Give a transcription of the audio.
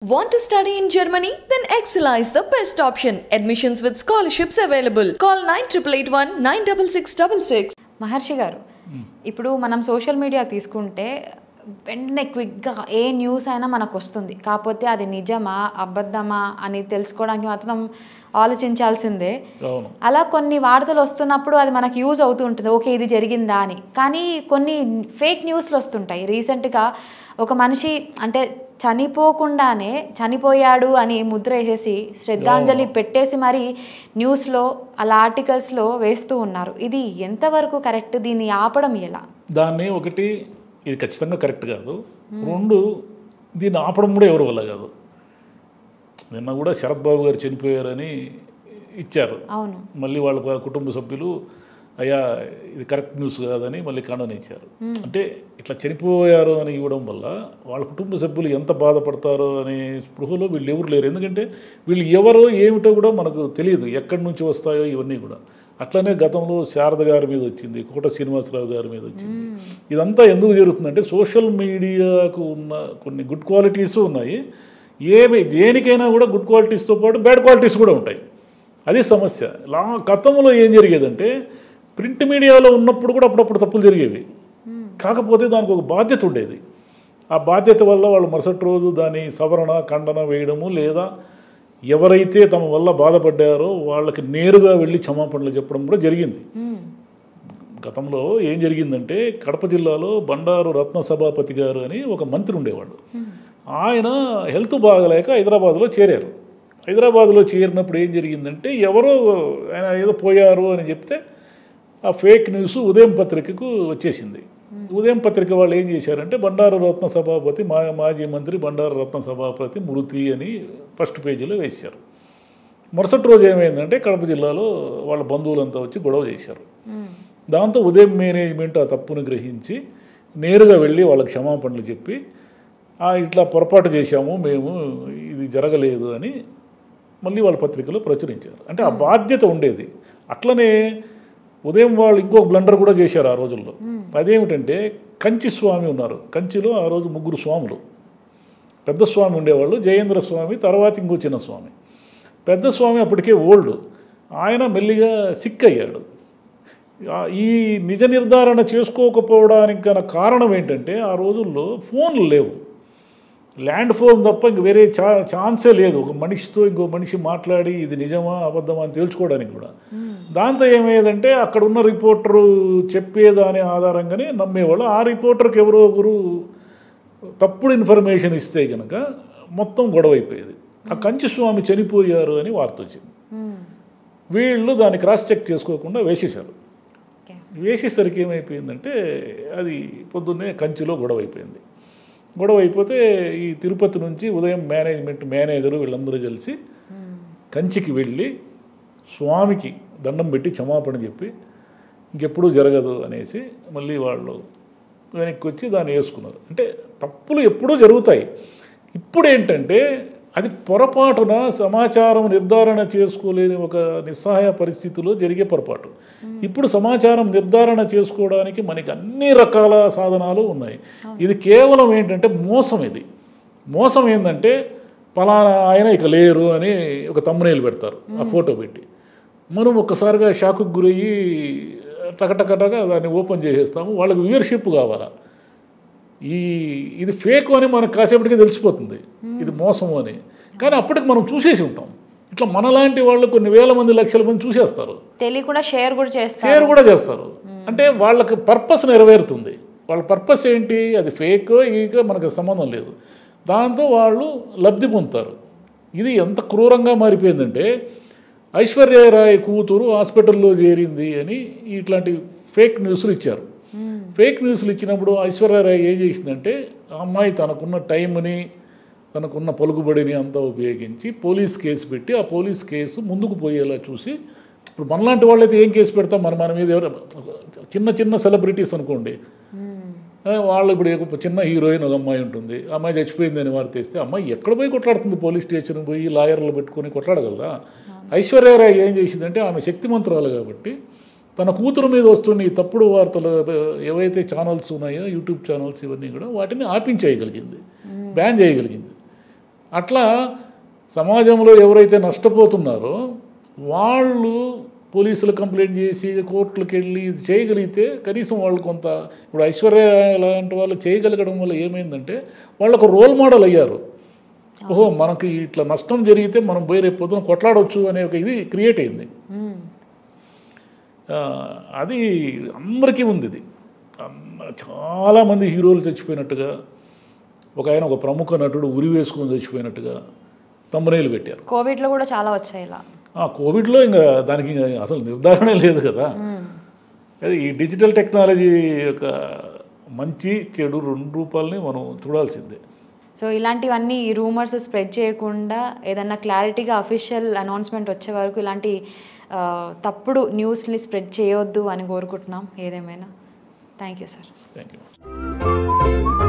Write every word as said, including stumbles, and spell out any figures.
Want to study in Germany? Then Excella is the best option. Admissions with scholarships available. Call nine eight eight one nine six six six six. మహర్షి గారు, ఇప్పుడు మనం social media తీసుకుంటే వెంటనే క్విక్గా ఏ news అయినా మనకు వస్తుంది. కాకపోతే అది నిజమా అబద్ధమా అని తెలుసుకోవడానికి మాత్రం ఆలోచించాల్సిందే. అలా కొన్ని వార్తలు వస్తున్నప్పుడు అది మనకు యూజ్ అవుతూ ఉంటుంది, ఓకే ఇది జరిగిందా అని. కానీ కొన్ని ఫేక్ న్యూస్లు వస్తుంటాయి. రీసెంట్గా ఒక మనిషి అంటే చనిపోకుండానే చనిపోయాడు అని ముద్ర వేసేసి శ్రద్ధాంజలి పెట్టేసి మరి న్యూస్లో అలా ఆర్టికల్స్లో వేస్తూ ఉన్నారు. ఇది ఎంతవరకు కరెక్ట్? దీన్ని ఆపడం ఎలా? దాన్ని ఒకటి ఇది ఖచ్చితంగా కరెక్ట్ కాదు. రెండు, దీన్ని ఆపడం కూడా ఎవరి వల్ల కాదు. నిన్న కూడా శరత్ బాబు గారు చనిపోయారని ఇచ్చారు. అవును, మళ్ళీ వాళ్ళ కుటుంబ సభ్యులు అయ్యా ఇది కరెక్ట్ న్యూస్ కాదని మళ్ళీ ఖండన ఇచ్చారు. అంటే ఇట్లా చనిపోయారు అని ఇవ్వడం వల్ల వాళ్ళ కుటుంబ సభ్యులు ఎంత బాధపడతారో అనే స్పృహలో వీళ్ళు ఎవరు లేరు. ఎందుకంటే వీళ్ళు ఎవరో ఏమిటో కూడా మనకు తెలియదు, ఎక్కడి నుంచి వస్తాయో ఇవన్నీ కూడా. అట్లనే గతంలో శారద గారి మీద వచ్చింది, కోట శ్రీనివాసరావు గారి మీద వచ్చింది. ఇదంతా ఎందుకు జరుగుతుందంటే సోషల్ మీడియాకు ఉన్న కొన్ని గుడ్ క్వాలిటీస్ ఉన్నాయి. ఏమి దేనికైనా కూడా గుడ్ క్వాలిటీస్తో పాటు బ్యాడ్ క్వాలిటీస్ కూడా ఉంటాయి. అది సమస్య. లా గతంలో ఏం జరిగేదంటే ప్రింట్ మీడియాలో ఉన్నప్పుడు కూడా అప్పుడప్పుడు తప్పులు జరిగేవి. కాకపోతే దానికి ఒక బాధ్యత ఉండేది. ఆ బాధ్యత వల్ల వాళ్ళు మరుసటి రోజు దాని సవరణ ఖండన వేయడము, లేదా ఎవరైతే తమ వల్ల బాధపడ్డారో వాళ్ళకి నేరుగా వెళ్ళి క్షమాపణలు చెప్పడం కూడా జరిగింది. గతంలో ఏం జరిగిందంటే కడప జిల్లాలో బండారు రత్న సభాపతి గారు అని ఒక మంత్రి ఉండేవాళ్ళు. ఆయన హెల్త్ బాగలేక హైదరాబాద్లో చేరారు. హైదరాబాద్లో చేరినప్పుడు ఏం జరిగిందంటే ఎవరో ఆయన ఏదో పోయారు అని చెప్తే ఆ ఫేక్ న్యూస్ ఉదయం పత్రికకు వచ్చేసింది. ఉదయం పత్రిక వాళ్ళు ఏం చేశారంటే బండారు రత్న సభాపతి మా మాజీ మంత్రి బండారు రత్న సభాపతి మృతి అని ఫస్ట్ పేజీలో వేశారు. మరుసటి రోజు ఏమైందంటే కడప జిల్లాలో వాళ్ళ బంధువులంతా వచ్చి గొడవ చేశారు. దాంతో ఉదయం మేనేజ్మెంట్ ఆ తప్పును గ్రహించి నేరుగా వెళ్ళి వాళ్ళకి క్షమాపణలు చెప్పి ఇట్లా పొరపాటు చేశాము మేము, ఇది జరగలేదు అని మళ్ళీ వాళ్ళ పత్రికలో ప్రచురించారు. అంటే ఆ బాధ్యత ఉండేది. అట్లనే ఉదయం వాళ్ళు ఇంకొక బ్లండర్ కూడా చేశారు ఆ రోజుల్లో. అదేమిటంటే కంచి స్వామి ఉన్నారు. కంచిలో ఆ రోజు ముగ్గురు స్వాములు. పెద్ద స్వామి ఉండేవాళ్ళు, జయేంద్ర స్వామి, తర్వాత ఇంకో చిన్న స్వామి. పెద్ద స్వామి అప్పటికే ఓల్డ్, ఆయన మెల్లిగా సిక్ అయ్యాడు. ఈ నిజ నిర్ధారణ చేసుకోకపోవడానికి గల కారణం ఏంటంటే ఆ రోజుల్లో ఫోన్లు లేవు, ల్యాండ్ ఫోన్ తప్ప ఇంక వేరే ఛా ఛాన్సే లేదు ఒక మనిషితో ఇంకో మనిషి మాట్లాడి ఇది నిజమా అబద్ధమా అని తేల్చుకోవడానికి కూడా. దాంతో ఏమయ్యేదంటే అక్కడ ఉన్న రిపోర్టరు చెప్పేదాని ఆధారంగానే నమ్మేవాళ్ళు. ఆ రిపోర్టర్కి ఎవరో ఒకరు తప్పుడు ఇన్ఫర్మేషన్ ఇస్తే కనుక మొత్తం గొడవ అయిపోయేది. ఆ కంచి స్వామి చనిపోయారు అని వార్త వచ్చింది. వీళ్ళు దాన్ని క్రాస్ చెక్ చేసుకోకుండా వేసేశారు. వేసేసరికి ఏమైపోయిందంటే అది పొద్దున్నే కంచిలో గొడవ అయిపోయింది. గొడవ అయిపోతే ఈ తిరుపతి నుంచి ఉదయం మేనేజ్మెంట్ మేనేజరు వీళ్ళందరూ కలిసి కంచికి వెళ్ళి స్వామికి దండం పెట్టి క్షమాపణ చెప్పి ఇంకెప్పుడూ జరగదు అనేసి మళ్ళీ వాళ్ళు వెనక్కి వచ్చి దాన్ని వేసుకున్నారు. అంటే తప్పులు ఎప్పుడూ జరుగుతాయి. ఇప్పుడు ఏంటంటే అది పొరపాటున సమాచారం నిర్ధారణ చేసుకోలేని ఒక నిస్సహాయ పరిస్థితిలో జరిగే పొరపాటు. ఇప్పుడు సమాచారం నిర్ధారణ చేసుకోవడానికి మనకి అన్ని రకాల సాధనాలు ఉన్నాయి. ఇది కేవలం ఏంటంటే మోసం. ఇది మోసం ఏంటంటే పలానా ఆయన ఇక లేరు అని ఒక తమ్మునేలు పెడతారు, ఆ ఫోటో పెట్టి. మనం ఒక్కసారిగా షాకుకు గురయ్యి టకటకటగా దాన్ని ఓపెన్ చేసేస్తాము. వాళ్ళకి వ్యూవర్షిప్ కావాలా. ఈ ఇది ఫేక్ అని మనకు కాసేపటికి తెలిసిపోతుంది ఇది మోసము అని. కానీ అప్పటికి మనం చూసేసి ఉంటాం. ఇట్లా మనలాంటి వాళ్ళు కొన్ని వేల మంది లక్షల మంది చూసేస్తారు, తెలియకుండా షేర్ కూడా చేస్తారు షేర్ కూడా చేస్తారు అంటే వాళ్ళకి పర్పస్ నెరవేరుతుంది. వాళ్ళ పర్పస్ ఏంటి? అది ఫేక్ ఇక మనకు సంబంధం లేదు. దాంతో వాళ్ళు లబ్ధి పొందుతారు. ఇది ఎంత క్రూరంగా మారిపోయిందంటే ఐశ్వర్యరాయ్ కూతురు హాస్పిటల్లో చేరింది అని ఇట్లాంటి ఫేక్ న్యూస్లు ఇచ్చారు. ఫేక్ న్యూస్లు ఇచ్చినప్పుడు ఐశ్వర్యరాయ్ ఏం చేసిందంటే ఆ అమ్మాయి తనకున్న టైంని తనకున్న పలుకుబడిని అంతా ఉపయోగించి పోలీస్ కేసు పెట్టి ఆ పోలీస్ కేసు ముందుకు పోయేలా చూసి, ఇప్పుడు మనలాంటి వాళ్ళైతే ఏం కేసు పెడతాం? మన మన మీద ఎవరు చిన్న చిన్న సెలబ్రిటీస్ అనుకోండి, వాళ్ళు ఇప్పుడు చిన్న హీరోయిన్ ఒక అమ్మాయి ఉంటుంది, ఆ అమ్మాయి చచ్చిపోయింది అని వారు తెస్తే అమ్మాయి ఎక్కడ పోయి కొట్లాడుతుంది? పోలీస్ స్టేషన్ పోయి లాయర్లు పెట్టుకొని కొట్లాడగలదా? ఐశ్వర్యరాయ్ ఏం చేసిందంటే ఆమె శక్తిమంతురాలు కాబట్టి తన కూతురు మీద వస్తున్న ఈ తప్పుడు వార్తలు ఏవైతే ఛానల్స్ ఉన్నాయో యూట్యూబ్ ఛానల్స్ ఇవన్నీ కూడా వాటిని ఆపించేయగలిగింది, బ్యాన్ చేయగలిగింది. అట్లా సమాజంలో ఎవరైతే నష్టపోతున్నారో వాళ్ళు పోలీసులు కంప్లైంట్ చేసి కోర్టులకు వెళ్ళి ఇది చేయగలిగితే కనీసం వాళ్ళు కొంత ఇప్పుడు ఐశ్వర్య లాంటి వాళ్ళు చేయగలగడం వల్ల ఏమైందంటే వాళ్ళకు రోల్ మోడల్ అయ్యారు. ఓహో మనకి ఇట్లా నష్టం జరిగితే మనం పోయి రేపు పొద్దున కొట్లాడవచ్చు అనే ఒక ఇది క్రియేట్ అయింది. అది అందరికీ ఉంది. ఇది చాలామంది హీరోలు చచ్చిపోయినట్టుగా, ఒక ఆయన ఒక ప్రముఖ నటుడు ఉరి వేసుకొని చచ్చిపోయినట్టుగా తమ్మునేలు పెట్టారు. కోవిడ్లో కూడా చాలా వచ్చాయి ఇలా. కోవిడ్లో ఇంకా దానికి అసలు నిర్ధారణ లేదు కదా. అది ఈ డిజిటల్ టెక్నాలజీ యొక్క మంచి చెడు రెండు రూపాలని మనం చూడాల్సిందే. సో ఇలాంటివన్నీ ఈ రూమర్స్ స్ప్రెడ్ చేయకుండా ఏదన్నా క్లారిటీగా అఫీషియల్ అనౌన్స్మెంట్ వచ్చే వరకు ఇలాంటి తప్పుడు న్యూస్ని స్ప్రెడ్ చేయొద్దు అని కోరుకుంటున్నాం. ఏదేమైనా thank you sir. Thank you.